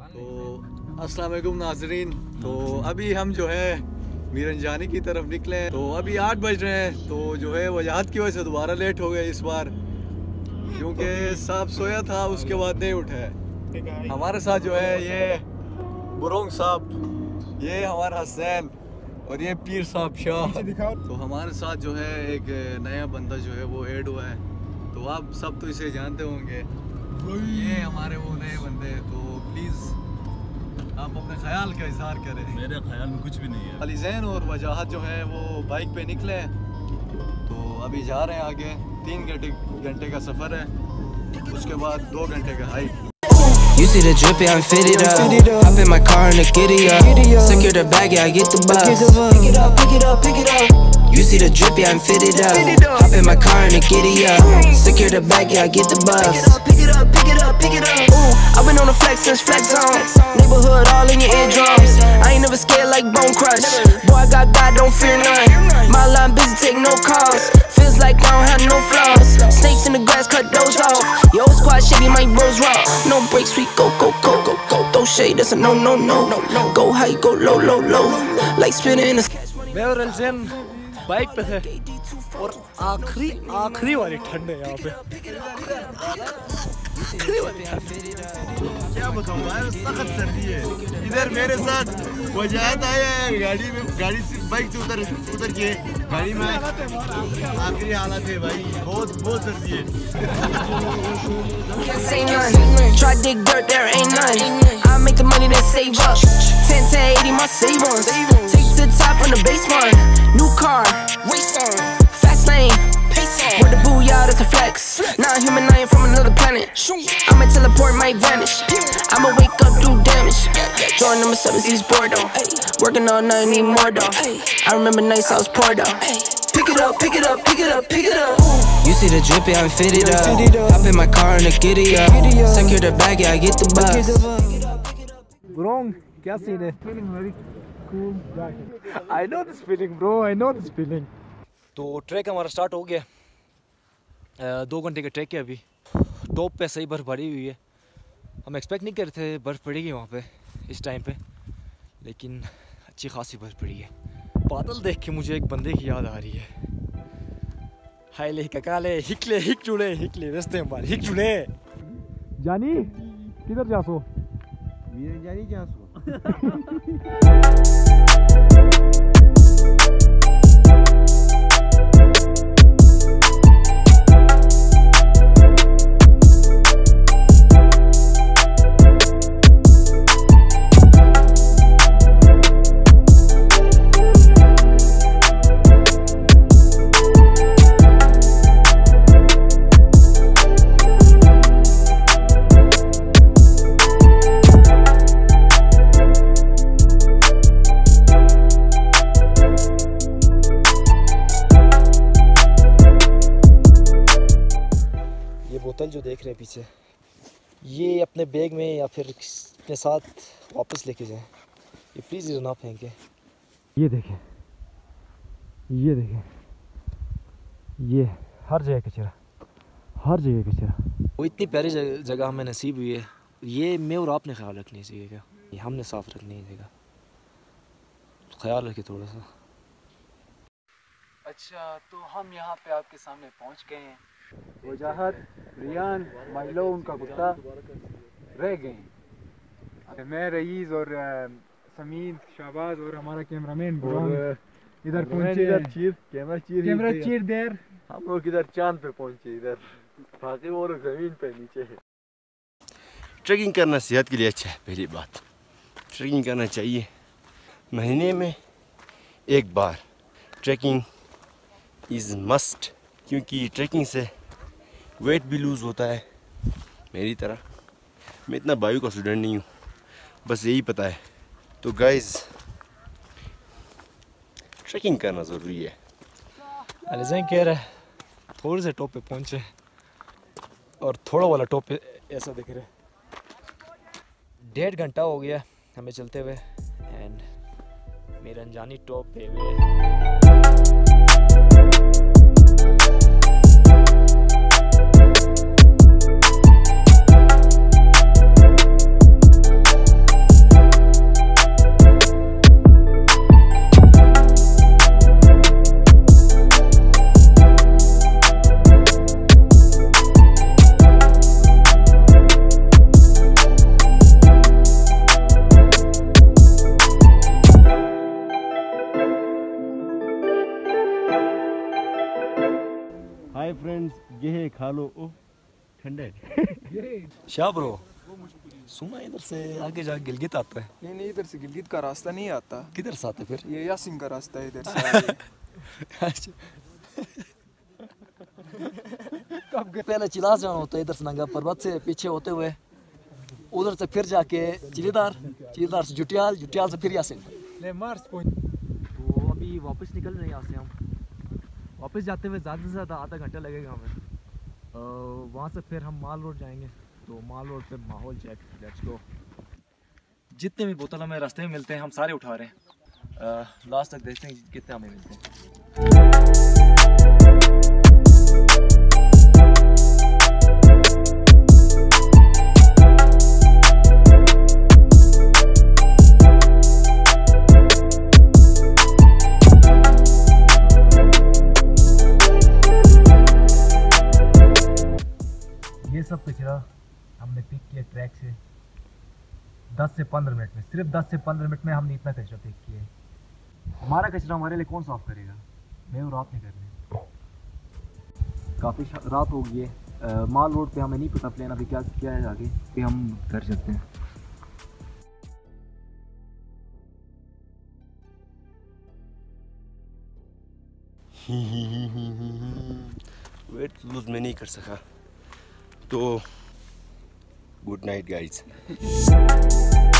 तो अस्सलाम वालेकुम नाजरीन। तो अभी हम जो है मिरंजानी की तरफ निकले हैं। तो अभी 8 बज रहे हैं। तो जो है वजह की वजह से दोबारा लेट हो गए इस बार, क्योंकि साहब सोया था उसके बाद नहीं उठा है। हमारे साथ जो है ये बुरोंग साहब, ये हमारा हसैन और ये पीर साहब शाह। तो हमारे साथ जो है एक नया बंदा जो है वो ऐड हुआ है। तो आप सब तो इसे जानते होंगे, ये हमारे वो नए बंदे हैं। तो प्लीज़ आप अपने ख्याल का इजहार करें। मेरे ख्याल में कुछ भी नहीं है। अलीज़ैन और वजाहत जो है वो बाइक पे निकले हैं। तो अभी जा रहे हैं आगे। 3 घंटे का सफ़र है, उसके बाद 2 घंटे का hike. You see the drippy, I'm fitted up. Hop in my car and the giddy up. Secure the bag, yeah, I get the bus. Pick it up, pick it up, pick it up. You see the drippy, I'm fitted up. Hop in my car and the giddy up. Secure the bag, yeah, I get the bus. Pick it up, pick it up, pick it up. Ooh, I've been on the flex since flex on. Neighborhood all in your eardrums. I ain't never scared like Bone Crush. Boy, I got God, don't fear none. My line busy, take no calls. Feels like I don't have no flaws. Snakes in the grass, cut those off. Yo, squad shady, my bros raw. No breaks, we go, go, go, go, go. Throw shade, that's a no, no, no, no. Go high, go low, low, low. Like spinning in the sky. मैं और अलीज़ैन bike पे थे और आखिरी वाली ठंड है यहाँ पे। क्या बताऊँ यार, सख्त सर्दी है इधर। मेरे साथ वजाहत आया है गाड़ी से बाइक से उतर के गाड़ी में आखिरी हालत है भाई, बहुत सर्दी है। Try dig dirt, there ain't none. I make the money then save up. 10 to 80, my savings. Take to the top from the basement. New car, race on, fast lane, pace on. With the booyah, that's a flex. Not a human, I ain't from another planet. I'ma teleport, might vanish. I'ma wake up, do damage. Drawing number 7, East Bordeaux. Working all night, need more though. I remember nights I was poor though. Pick it up, pick it up, pick it up, pick it up. You see the drippy, I'm fitted up. Hop in my car and the giddy up. Secure the bag, yeah, I get the bus. Wrong, क्या scene है? Feeling very cool. I know this feeling, bro. I know this feeling. तो track हमारा start हो गया। 2 घंटे का track है अभी। टॉप पे सही बर्फ़ पड़ी हुई है। हम एक्सपेक्ट नहीं कर रहे थे बर्फ़ पड़ेगी वहाँ पे इस टाइम पे, लेकिन अच्छी खासी बर्फ़ पड़ी है। बादल देख के मुझे एक बंदे की याद आ रही है। हायले ककाले हिकले हिक जुड़े रस्ते हमारे हिक जुड़े। जानी किधर जासो? मिरंजानी जासो। बोतल जो देख रहे हैं पीछे, ये अपने बैग में या फिर अपने साथ वापस लेके जाएं। ये प्लीज़ इधर ना फेंकें। ये देखें, ये हर जगह कचरा, हर जगह कचरा। वो इतनी प्यारी जगह हमें नसीब हुई है। ये मैं और आपने ख्याल रखनी चाहिए, क्या ये हमने साफ़ रखनी है जगह, तो ख्याल रखें थोड़ा सा। अच्छा, तो हम यहाँ पे आपके सामने पहुँच गए हैं। वजाहत, रियान, माइलो उनका कुत्ता रह गए। मैं रईस और समीन, शाहबाज और हमारा कैमरामैन इधर पहुंचे। कैमरा चीर देर हम लोग इधर चांद पे पहुंचे, इधर बाकी वो लोग जमीन पे नीचे है। ट्रैकिंग करना सेहत के लिए अच्छा है। पहली बात, ट्रैकिंग करना चाहिए महीने में 1 बार। ट्रैकिंग इज़ मस्ट, क्योंकि ट्रैकिंग से वेट भी लूज़ होता है। मेरी तरह मैं इतना बायो का स्टूडेंट नहीं हूँ, बस यही पता है। तो गाइस, ट्रैकिंग करना ज़रूरी है। अलीज़ैन कह रहा है थोड़े से टॉप पे पहुँचे और थोड़ा वाला टॉप पे ऐसा दिख रहा है। 1.5 घंटा हो गया हमें चलते हुए एंड मिरंजानी टॉप पे हुए। ये है खा लो। ओ ठंडा है। शाह ब्रो, सुना इधर से आगे जाके गिलगित आता है। नहीं, इधर से गिलगित का रास्ता नहीं आता। किधर से आता है फिर? ये यासिन का रास्ता है इधर से। पहले चिलास जाना होता है इधर से नंगा पर्वत से पीछे होते हुए, उधर से फिर जाके चिलीदार, चिलीदार से जुटियाल, जुटियाल से फिर यासिन। तो अभी वापस निकल रहे हैं यहाँ से हम। वापस जाते हुए ज़्यादा से ज़्यादा आधा घंटा लगेगा हमें। वहाँ से फिर हम माल रोड जाएंगे। तो माल रोड पे माहौल चेक, लेट्स गो। जितने भी बोतल हमें रास्ते में मिलते हैं हम सारे उठा रहे हैं। लास्ट तक देखते हैं कितने हमें मिलते हैं। ये सब कचरा हमने पिक किया ट्रैक से 10 से 15 मिनट में। सिर्फ 10 से 15 मिनट में हमने इतना कचरा पिक किया है। हमारा कचरा हमारे लिए कौन साफ करेगा? मैं और आप नहीं करने। काफ़ी रात हो गई है। माल रोड पे हमें नहीं पता प्लान अभी क्या क्या है आगे कि हम कर सकते हैं। वेट लूज मैं नहीं कर सका, तो गुड नाइट गाइज।